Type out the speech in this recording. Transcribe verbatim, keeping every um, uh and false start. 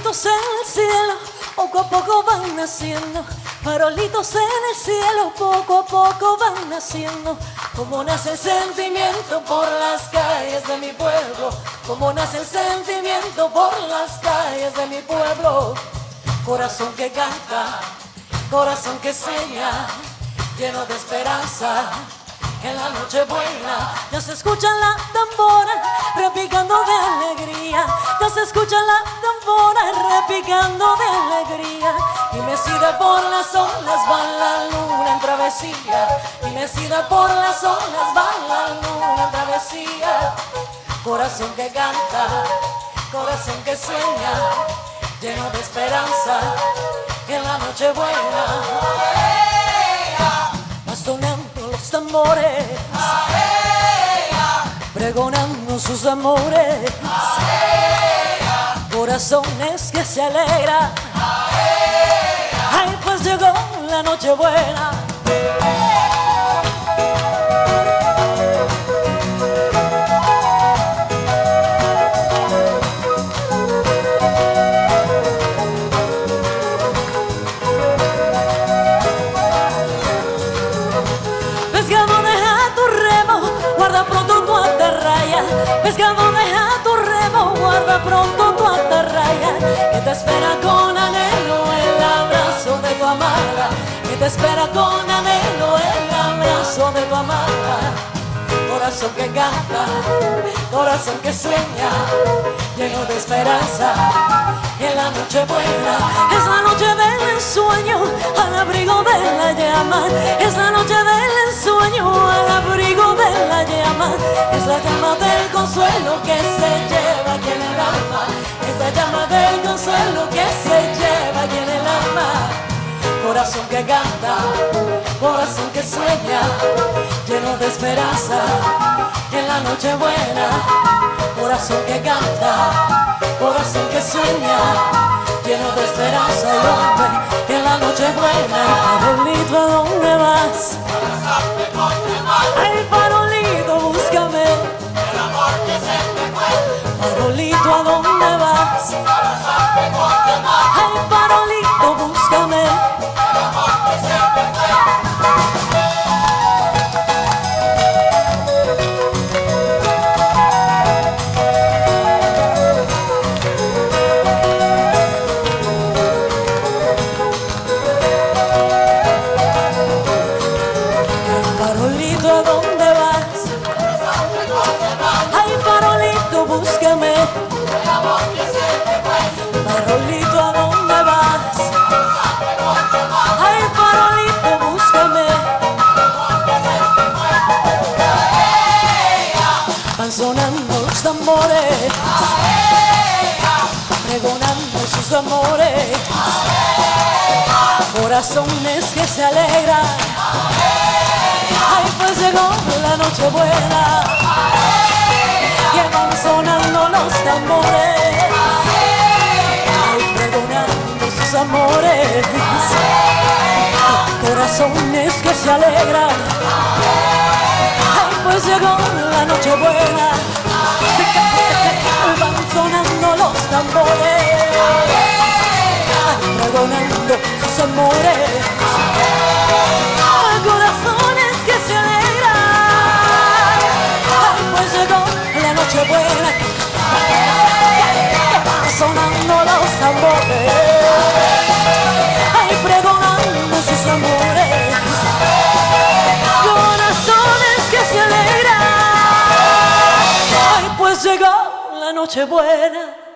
Farolitos en el cielo, poco a poco van naciendo. Farolitos en el cielo, poco a poco van naciendo. Como nace el sentimiento por las calles de mi pueblo. Como nace el sentimiento por las calles de mi pueblo. Corazón que canta, corazón que sueña, lleno de esperanza. En la Nochebuena ya se escucha la tambora repicando de alegría. Ya se escucha la tambora repicando de alegría. Y mecida por las olas va la luna en travesía. Y mecida por las olas va la luna en travesía. Corazón que canta, corazón que sueña, lleno de esperanza. En la Nochebuena va sonando los tambores, pregonando sus amores, corazones que se alegran. Ay, pues llegó la Nochebuena. Pescado, deja tu remo, guarda pronto tu atarraya, que te espera con anhelo el abrazo de tu amada, que te espera con anhelo el abrazo de tu amada. Corazón que canta, corazón que sueña, lleno de esperanza. En la Nochebuena es la noche del ensueño, al abrigo de la llama. Es la noche del ensueño, al abrigo de la llama. Es la llama del consuelo que se lleva aquí en el alma. Es la llama del consuelo que se lleva aquí en el alma. Corazón que canta, corazón que sueña, lleno de esperanza. En la Nochebuena, corazón que canta, corazón que sueña, lleno de esperanza. Y hombre, en la Nochebuena, farolito, ¿a dónde vas? Ay, farolito, búscame. El amor que se me fue. Farolito, ¿a dónde vas? Ay, farolito, búscame. El amor que se me fue. Búscame, el amor que se te fue. Farolito, ¿a dónde vas? Ay, farolito, búscame, el amor que se te fue. Van sonando los tambores, pregonando sus amores, corazones que se alegran. Ay, pues llegó la Nochebuena. Que van sonando los tambores, ay, pregonando sus amores, corazones que se alegran. Ay, pues llegó la Nochebuena. Van sonando los tambores, ay, pregonando sus amores, corazones que se alegran. Ay, pues llegó la Nochebuena, sonando los tambores, ay, pregonando sus amores, corazones que se alegran. Ay, pues llegó la Nochebuena.